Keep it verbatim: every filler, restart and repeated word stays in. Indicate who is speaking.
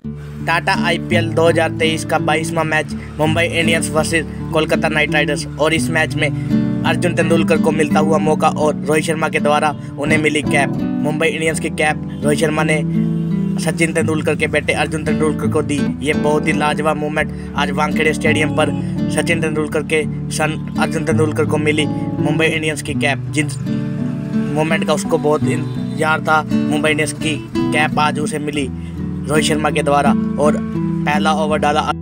Speaker 1: Tata IPL दो हज़ार तेईस का बाईसवां match Mumbai Indians versus Kolkata Knight Riders, और इस मैच में अर्जुन तेंदुलकर को मिलता हुआ मौका और रोहित शर्मा के द्वारा उन्हें मिली कैप। मुंबई इंडियंस की कैप रोहित शर्मा ने सचिन तेंदुलकर के बेटे अर्जुन तेंदुलकर को दी। ये बहुत ही लाजवाब मूवमेंट आज वानखेड़े स्टेडियम पर सचिन तेंदुलकर के सन अर्जुन तेंदुलकर को मिली मुंबई इंडियंस की कैप, जिस मूवमेंट का उसको बहुत इंतजार था। मुंबई इंडियंस की कैप आज उसे मिली रोहित शर्मा के द्वारा, और पहला ओवर डाला